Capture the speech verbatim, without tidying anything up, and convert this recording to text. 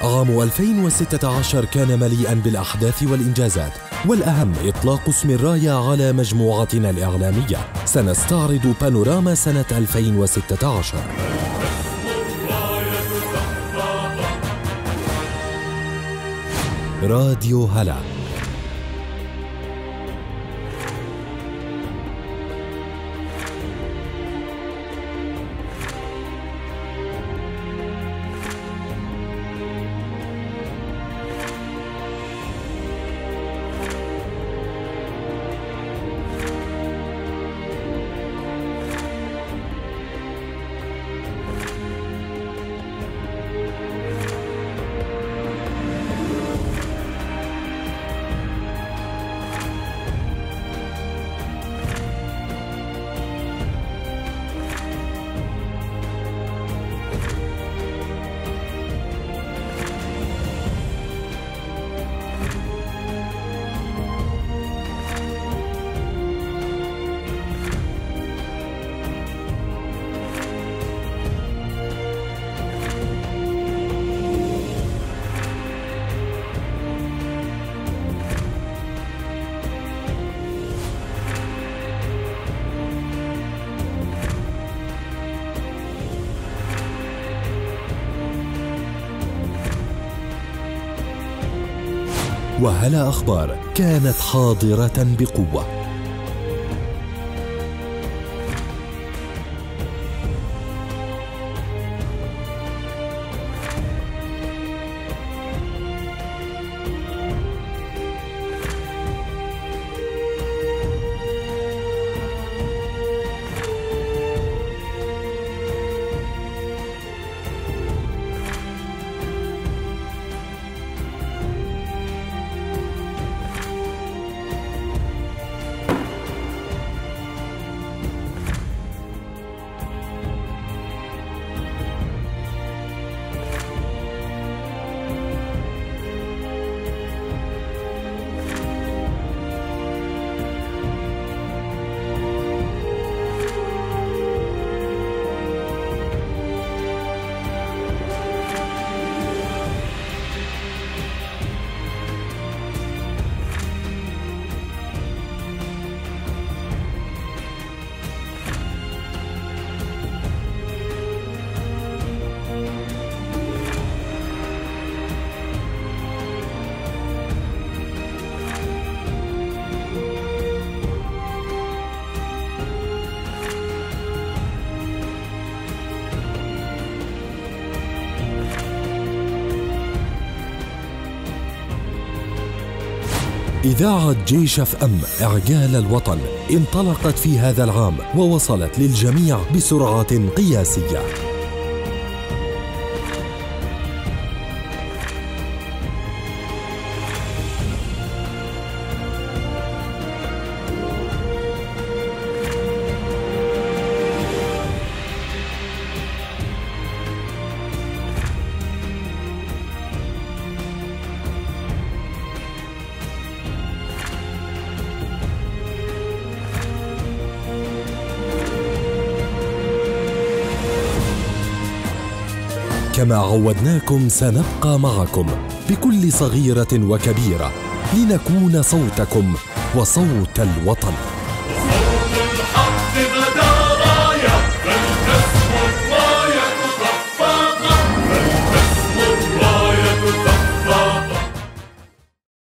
عام ألفين وستة عشر كان مليئاً بالأحداث والإنجازات، والأهم إطلاق اسم الراية على مجموعتنا الإعلامية. سنستعرض بانوراما سنة ألفين وستة عشر. راديو هلا. وهلا أخبار كانت حاضرة بقوة. إذاعة جيش اف ام إعجال الوطن انطلقت في هذا العام ووصلت للجميع بسرعة قياسية. كما عودناكم سنبقى معكم بكل صغيرة وكبيرة لنكون صوتكم وصوت الوطن.